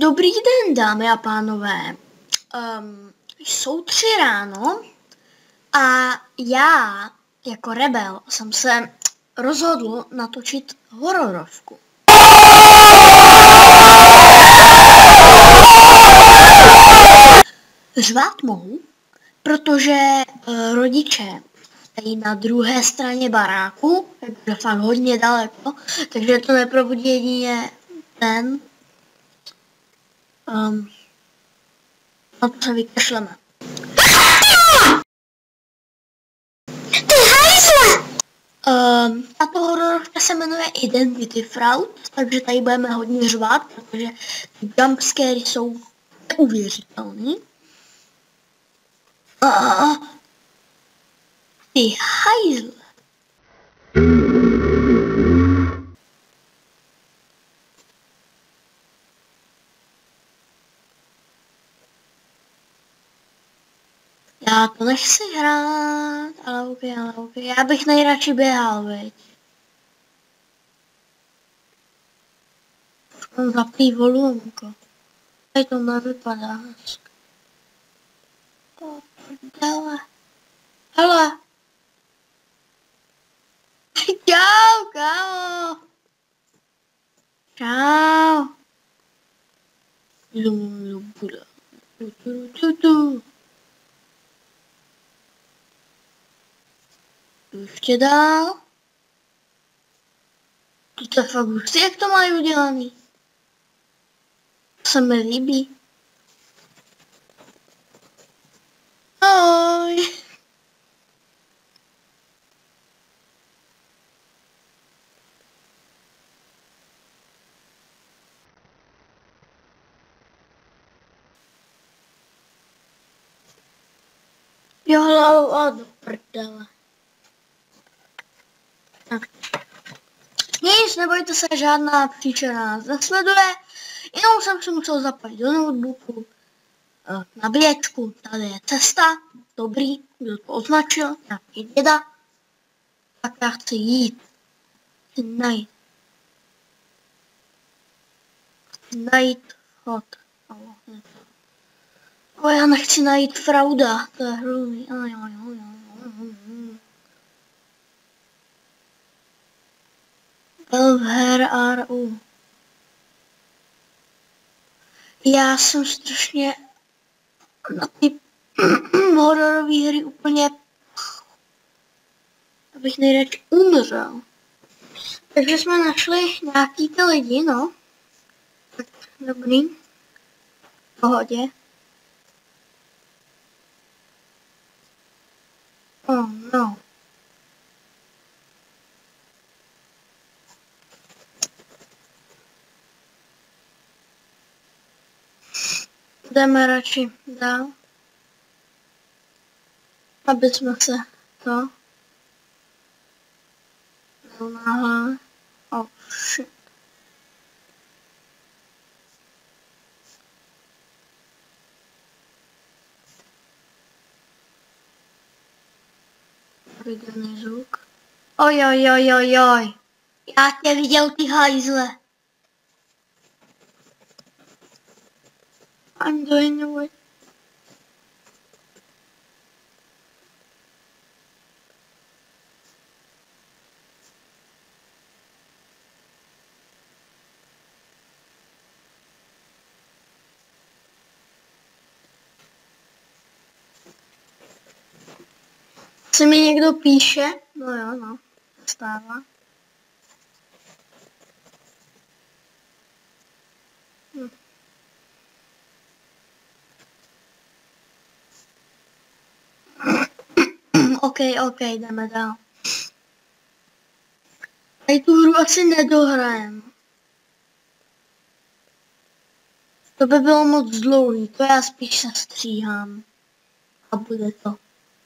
Dobrý den, dámy a pánové. Jsou 3 ráno a já jako rebel jsem se rozhodl natočit hororovku. Řvát mohu, protože rodiče stojí na druhé straně baráku, takže fakt hodně daleko, takže to neprobudí jedině ten. Na to se vykašleme. Ty hajzle! Tato hororovka se jmenuje Identity Fraud, takže tady budeme hodně řvát, protože ty jumpscary jsou neuvěřitelný. Ty hajzle. Já to nechci hrát, ale ok. Já bych nejradši běhal, veď. Mám zapný volumko. Tady to nevypadá hezky. To prdele. Hele. Čau, kámo. Čau. Ještě dál. To je fakt hustý, jak to mají udělaný. To se mi líbí. Ahoj. Jo, a do prdele. Tak. Nic, nebojte se, žádná příčina nás nesleduje. Jenom jsem si musel zapojit do notebooku nabíječku. Tady je cesta. Dobrý, kdo to označil, nějaký děda. Tak já chci jít. Chci najít vchod. Ale já nechci najít Frauda, to je hrozný. Belver RU. Já jsem strašně na ty hororové hry úplně, abych nejradši umřel. Takže jsme našli nějaký ty lidi, no. Tak dobrý. V pohodě. Oh no. Jdeme radši dál. Aby jsme se to náhle. Oh shit. Viděný zvuk. Ojojojojoj. Já tě viděl, ty hajzle. I'm doing it. Co mi někdo píše? No jo, no. Stává. Ok, jdeme dál. Tady tu hru asi nedohrajem. To by bylo moc dlouhý, to já spíš sestříhám. A bude to.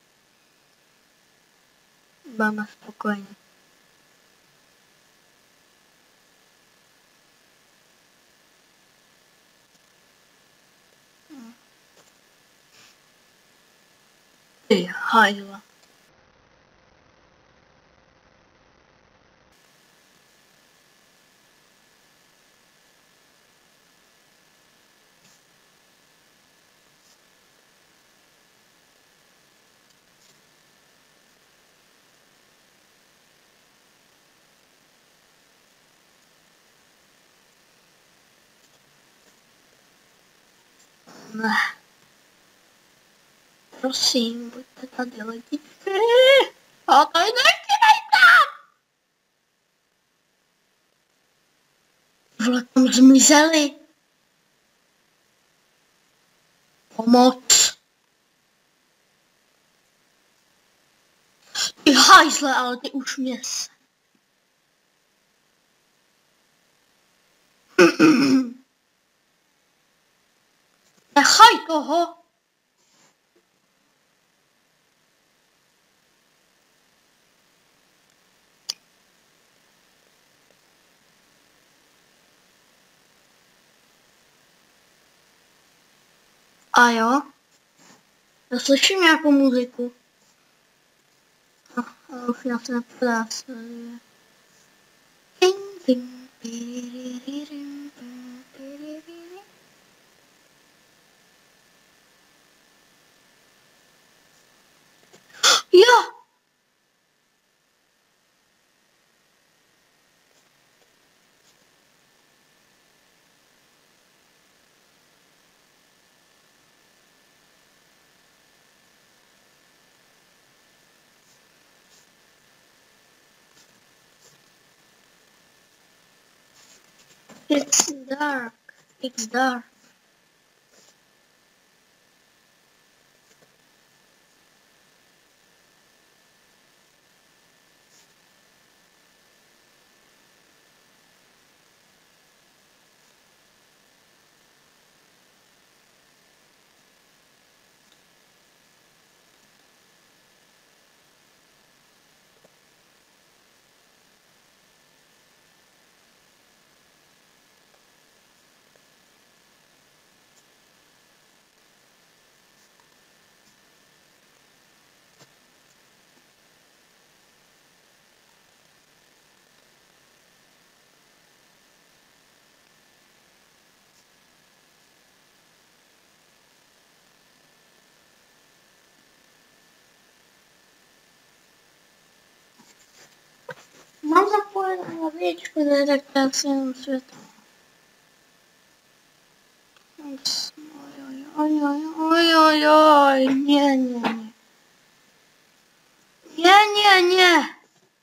Budeme spokojení. Ty hajzle. Ne. Prosím, buďte tady lidičky. A tady nechtějte! Vole, tam zmizeli. Pomoc. Ty hajzle, ale ty už mě se. Nechaj toho. A jo? Já slyším nějakou muziku. Ale už já se nepodá. Jo! It's dark. It's dark. Mám zapojené lavičku, ne, tak já si jenom světlo. Oj, ne.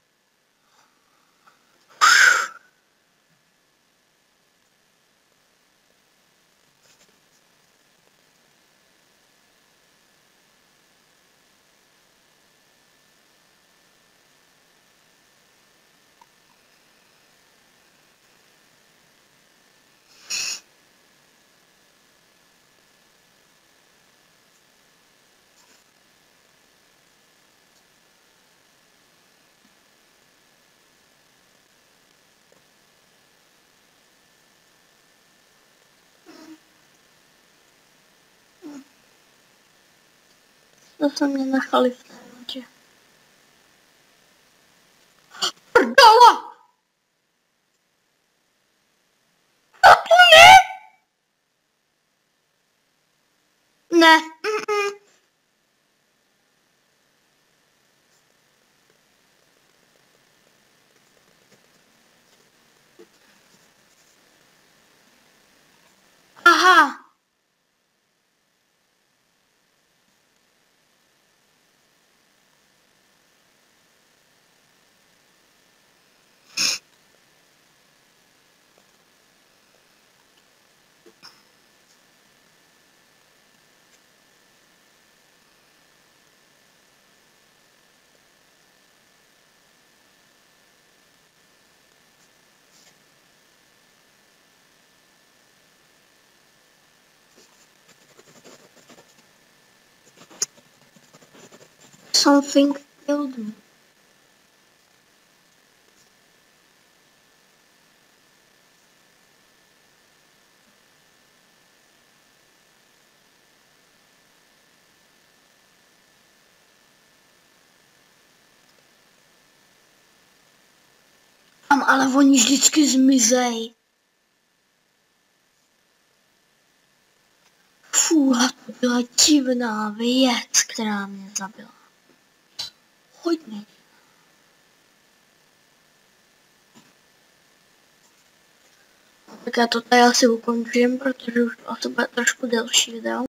To se mě nechali v tématě. Prdala! A to ne! Ne. Aha. Something killed me. Ale oni vždycky zmizej. Fůha, to byla divná věc, která mě zabila. Hodně. Tak já to tady asi ukončím, protože už to asi bude trošku delší video.